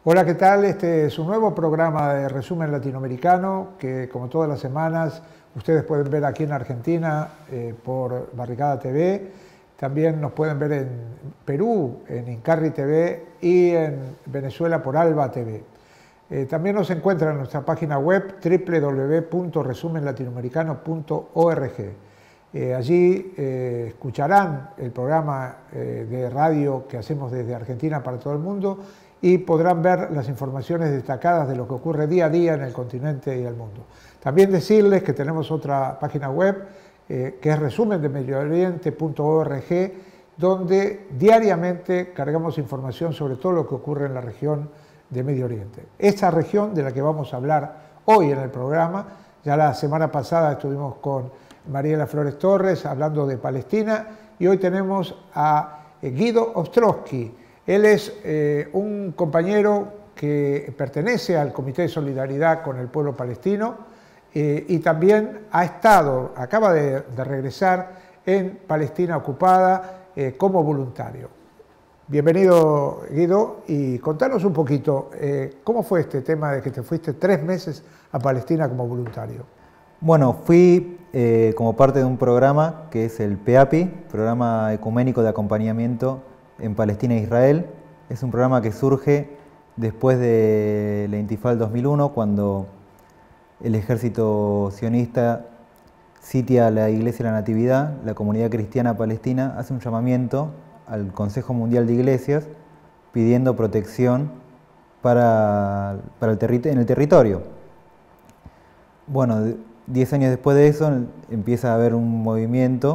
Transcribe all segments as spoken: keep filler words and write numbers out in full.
Hola, ¿qué tal? Este es un nuevo programa de resumen latinoamericano que, como todas las semanas, ustedes pueden ver aquí en Argentina eh, por Barricada T V. También nos pueden ver en Perú, en Incarri T V, y en Venezuela por Alba T V. Eh, también nos encuentran en nuestra página web doble u doble u doble u punto resumen latinoamericano punto org. Eh, allí eh, escucharán el programa eh, de radio que hacemos desde Argentina para todo el mundo y podrán ver las informaciones destacadas de lo que ocurre día a día en el continente y el mundo. También decirles que tenemos otra página web eh, que es resumen de medio oriente punto org, donde diariamente cargamos información sobre todo lo que ocurre en la región de Medio Oriente. Esta región de la que vamos a hablar hoy en el programa, ya la semana pasada estuvimos con Mariela Flores Torres hablando de Palestina y hoy tenemos a Guido Ostrowski. Él es eh, un compañero que pertenece al Comité de Solidaridad con el Pueblo Palestino eh, y también ha estado, acaba de, de regresar en Palestina ocupada eh, como voluntario. Bienvenido, Guido, y contanos un poquito, eh, ¿cómo fue este tema de que te fuiste tres meses a Palestina como voluntario? Bueno, fui eh, como parte de un programa que es el P A P I, Programa Ecuménico de Acompañamiento en Palestina e Israel. Es un programa que surge después de la Intifada del dos mil uno, cuando el ejército sionista sitia a la Iglesia de la Natividad. La comunidad cristiana palestina hace un llamamiento al Consejo Mundial de Iglesias pidiendo protección para, para el terri- en el territorio. Bueno, diez años después de eso empieza a haber un movimiento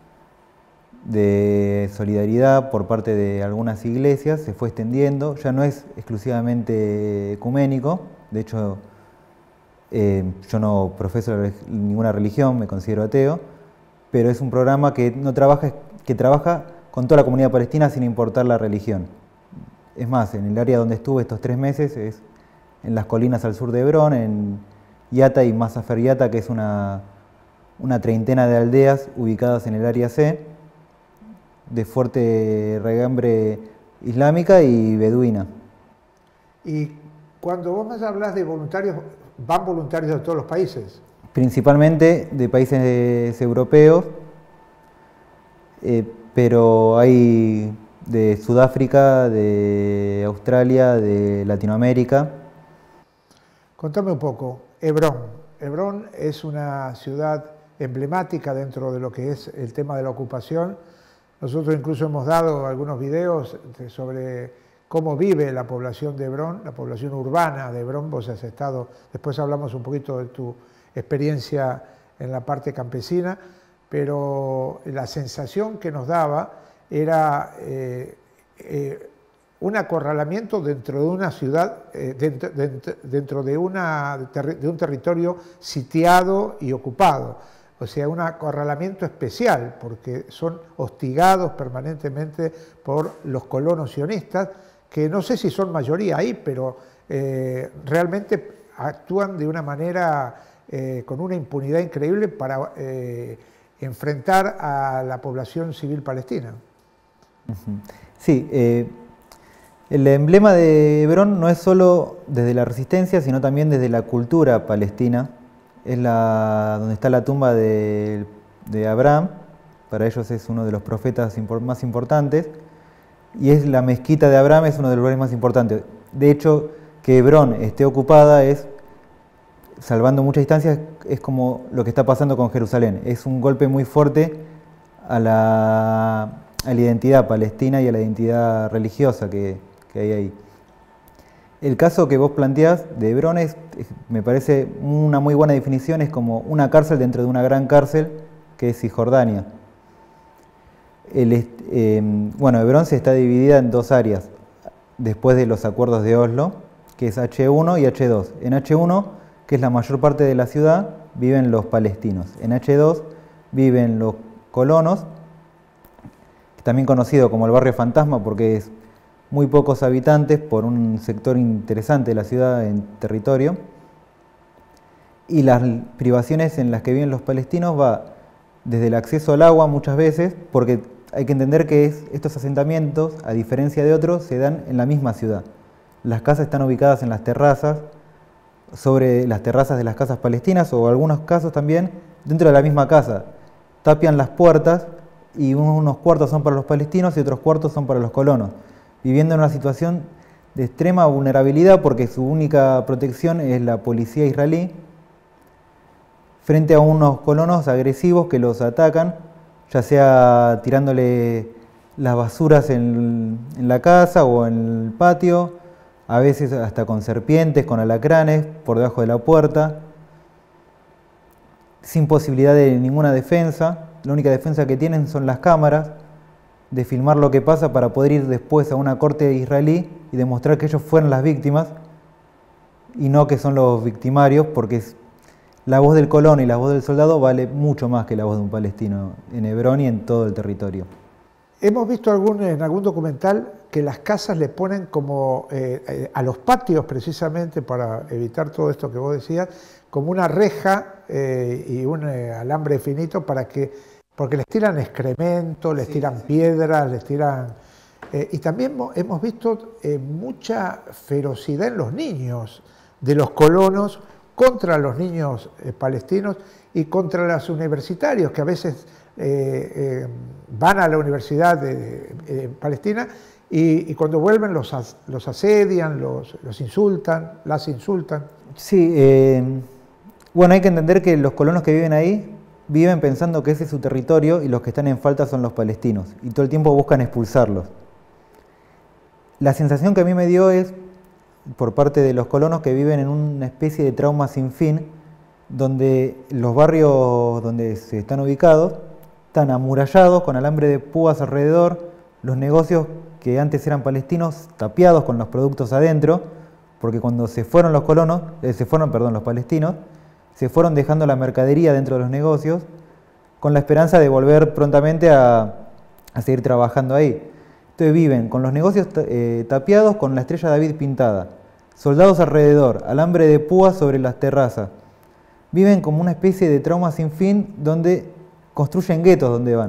de solidaridad por parte de algunas iglesias, se fue extendiendo, ya no es exclusivamente ecuménico. De hecho, eh, yo no profeso ninguna religión, me considero ateo, pero es un programa que, no trabaja, que trabaja con toda la comunidad palestina sin importar la religión. Es más, en el área donde estuve estos tres meses, es en las colinas al sur de Hebrón, en Yata y Masafer Yata, que es una, una treintena de aldeas ubicadas en el área C, de fuerte regambre islámica y beduina. Y cuando vos me hablas de voluntarios, ¿van voluntarios de todos los países? Principalmente de países europeos, eh, pero hay de Sudáfrica, de Australia, de Latinoamérica. Contame un poco, Hebrón. Hebrón es una ciudad emblemática dentro de lo que es el tema de la ocupación. Nosotros incluso hemos dado algunos videos sobre cómo vive la población de Hebrón, la población urbana de Hebrón. Vos has estado, después hablamos un poquito de tu experiencia en la parte campesina, pero la sensación que nos daba era eh, eh, un acorralamiento dentro de una ciudad, eh, dentro, dentro, dentro de, una, de un territorio sitiado y ocupado. O sea, un acorralamiento especial, porque son hostigados permanentemente por los colonos sionistas, que no sé si son mayoría ahí, pero eh, realmente actúan de una manera, eh, con una impunidad increíble para eh, enfrentar a la población civil palestina. Sí, eh, el emblema de Hebrón no es solo desde la resistencia, sino también desde la cultura palestina. Es la, donde está la tumba de, de Abraham, para ellos es uno de los profetas impor, más importantes, y es la mezquita de Abraham, es uno de los lugares más importantes. De hecho, que Hebrón esté ocupada es, salvando muchas distancias, es como lo que está pasando con Jerusalén. Es un golpe muy fuerte a la, a la identidad palestina y a la identidad religiosa que, que hay ahí. El caso que vos planteás de Hebrón es, me parece una muy buena definición, es como una cárcel dentro de una gran cárcel que es Cisjordania. El, eh, bueno, Hebrón se está dividida en dos áreas después de los acuerdos de Oslo, que es H uno y H dos. En H uno, que es la mayor parte de la ciudad, viven los palestinos. En H dos viven los colonos, también conocido como el barrio fantasma porque es muy pocos habitantes por un sector interesante de la ciudad en territorio, y las privaciones en las que viven los palestinos va desde el acceso al agua muchas veces, porque hay que entender que es, estos asentamientos, a diferencia de otros, se dan en la misma ciudad. Las casas están ubicadas en las terrazas, sobre las terrazas de las casas palestinas, o en algunos casos también dentro de la misma casa. Tapian las puertas y unos cuartos son para los palestinos y otros cuartos son para los colonos, viviendo en una situación de extrema vulnerabilidad porque su única protección es la policía israelí, frente a unos colonos agresivos que los atacan, ya sea tirándole las basuras en, en la casa o en el patio, a veces hasta con serpientes, con alacranes por debajo de la puerta, sin posibilidad de ninguna defensa. La única defensa que tienen son las cámaras, de filmar lo que pasa para poder ir después a una corte israelí y demostrar que ellos fueron las víctimas y no que son los victimarios, porque la voz del colono y la voz del soldado vale mucho más que la voz de un palestino en Hebrón y en todo el territorio. Hemos visto algún, en algún documental que las casas le ponen como eh, eh, a los patios, precisamente para evitar todo esto que vos decías, como una reja eh, y un eh, alambre finito para que, porque les tiran excremento, les tiran sí, sí. piedras, les tiran... Eh, y también hemos visto eh, mucha ferocidad en los niños de los colonos contra los niños eh, palestinos y contra los universitarios que a veces eh, eh, van a la universidad de, eh, palestina y, y cuando vuelven los, as, los asedian, los, los insultan, las insultan. Sí, eh, bueno, hay que entender que los colonos que viven ahí viven pensando que ese es su territorio y los que están en falta son los palestinos y todo el tiempo buscan expulsarlos. La sensación que a mí me dio es por parte de los colonos que viven en una especie de trauma sin fin, donde los barrios donde se están ubicados están amurallados con alambre de púas alrededor, los negocios que antes eran palestinos tapiados con los productos adentro, porque cuando se fueron los colonos, eh, se fueron, perdón, los palestinos, se fueron dejando la mercadería dentro de los negocios con la esperanza de volver prontamente a, a seguir trabajando ahí. Entonces viven con los negocios eh, tapiados con la estrella David pintada, soldados alrededor, alambre de púas sobre las terrazas. Viven como una especie de trauma sin fin donde construyen guetos donde van.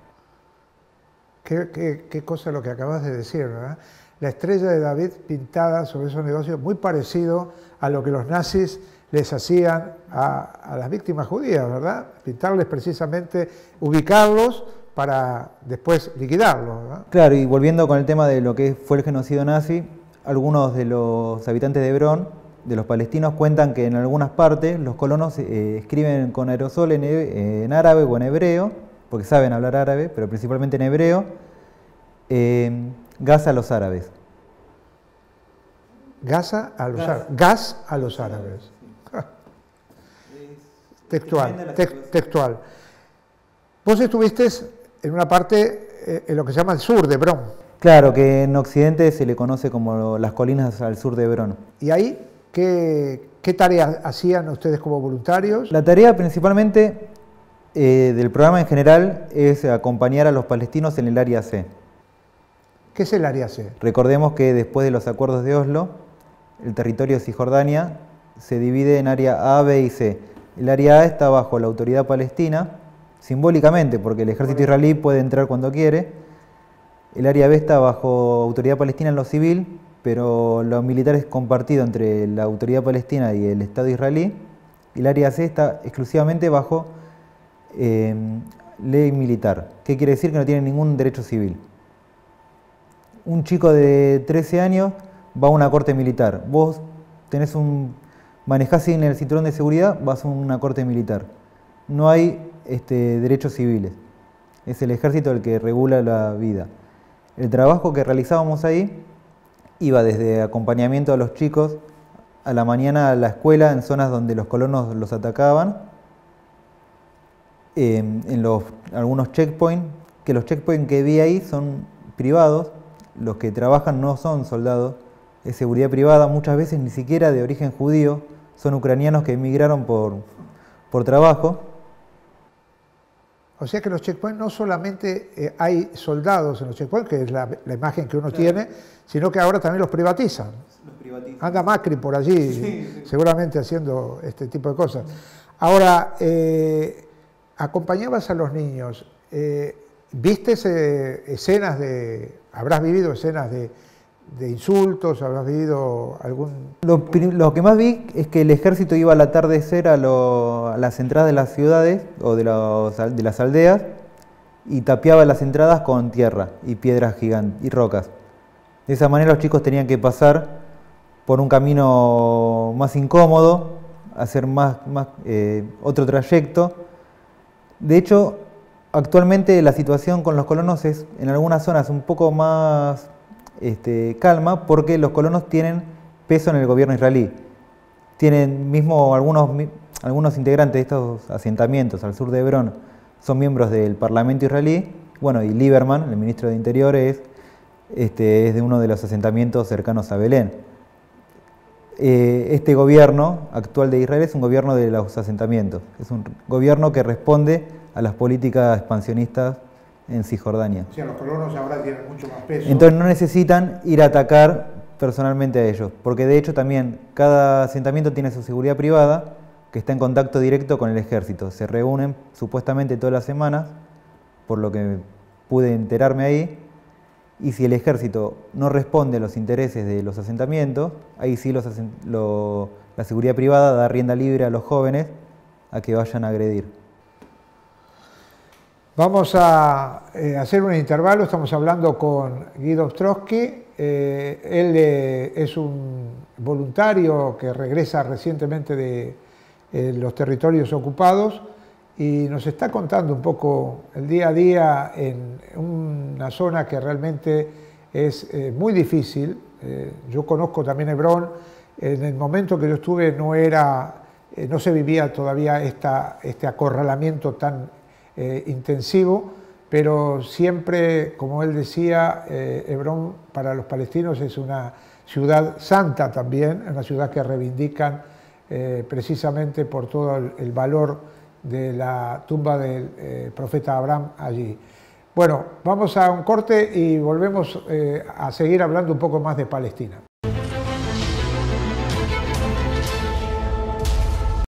Qué, qué, qué cosa lo que acabas de decir, ¿verdad? La estrella de David pintada sobre esos negocios, muy parecido a lo que los nazis les hacían a, a las víctimas judías, ¿verdad? Pintarles precisamente, ubicarlos para después liquidarlos, ¿verdad? Claro, y volviendo con el tema de lo que fue el genocidio nazi, algunos de los habitantes de Hebrón, de los palestinos, cuentan que en algunas partes los colonos eh, escriben con aerosol en, en árabe o en hebreo, porque saben hablar árabe, pero principalmente en hebreo, eh, gas a los árabes. Gaza a los árabes. Gas a los árabes. Textual, te, textual. Vos estuviste en una parte, eh, en lo que se llama el sur de Hebrón. Claro, que en Occidente se le conoce como las colinas al sur de Hebrón. ¿Y ahí qué, qué tareas hacían ustedes como voluntarios? La tarea principalmente eh, del programa en general es acompañar a los palestinos en el área C. ¿Qué es el área C? Recordemos que después de los acuerdos de Oslo, el territorio de Cisjordania se divide en área A, B y C. El área A está bajo la autoridad palestina, simbólicamente, porque el ejército israelí puede entrar cuando quiere. El área B está bajo autoridad palestina en lo civil, pero lo militar es compartido entre la autoridad palestina y el Estado israelí. Y el área C está exclusivamente bajo eh, ley militar. ¿Qué quiere decir? Que no tiene ningún derecho civil. Un chico de trece años va a una corte militar. Vos tenés un, manejás sin el cinturón de seguridad, vas a una corte militar. No hay este, derechos civiles. Es el ejército el que regula la vida. El trabajo que realizábamos ahí iba desde acompañamiento a los chicos a la mañana a la escuela en zonas donde los colonos los atacaban, eh, en los, algunos checkpoints, que los checkpoints que vi ahí son privados, los que trabajan no son soldados, es seguridad privada, muchas veces ni siquiera de origen judío, son ucranianos que emigraron por, por trabajo. O sea que los checkpoints no solamente eh, hay soldados en los checkpoints, que es la, la imagen que uno claro. tiene, sino que ahora también los privatizan. Los privatizan. Anda Macri por allí, sí, sí. seguramente haciendo este tipo de cosas. Ahora, eh, acompañabas a los niños, eh, ¿viste eh, escenas de, habrás vivido escenas de, de insultos? ¿Habrás vivido algún...? Lo, lo que más vi es que el ejército iba al atardecer a, lo, a las entradas de las ciudades o de, los, de las aldeas y tapiaba las entradas con tierra y piedras gigantes y rocas. De esa manera los chicos tenían que pasar por un camino más incómodo, hacer más, más, eh, otro trayecto. De hecho, actualmente la situación con los colonos es en algunas zonas un poco más este, calma, porque los colonos tienen peso en el gobierno israelí. Tienen mismo algunos, algunos integrantes de estos asentamientos al sur de Hebrón son miembros del Parlamento israelí. Bueno, y Lieberman, el ministro de Interior, es, este, es de uno de los asentamientos cercanos a Belén. Eh, este gobierno actual de Israel es un gobierno de los asentamientos, es un gobierno que responde a las políticas expansionistas en Cisjordania. O sea, los colonos ahora tienen mucho más peso. Entonces no necesitan ir a atacar personalmente a ellos, porque de hecho también cada asentamiento tiene su seguridad privada que está en contacto directo con el ejército. Se reúnen supuestamente todas las semanas, por lo que pude enterarme ahí, y si el ejército no responde a los intereses de los asentamientos, ahí sí los asent lo, la seguridad privada da rienda libre a los jóvenes a que vayan a agredir. Vamos a eh, hacer un intervalo, estamos hablando con Guido Ostrowski. Eh, él eh, es un voluntario que regresa recientemente de eh, los territorios ocupados y nos está contando un poco el día a día en una zona que realmente es eh, muy difícil. Eh, yo conozco también Hebrón. En el momento que yo estuve no, era, eh, no se vivía todavía esta, este acorralamiento tan eh, intensivo, pero siempre, como él decía, eh, Hebrón para los palestinos es una ciudad santa también, una ciudad que reivindican eh, precisamente por todo el, el valor de la tumba del eh, profeta Abraham allí. Bueno, vamos a un corte y volvemos eh, a seguir hablando un poco más de Palestina.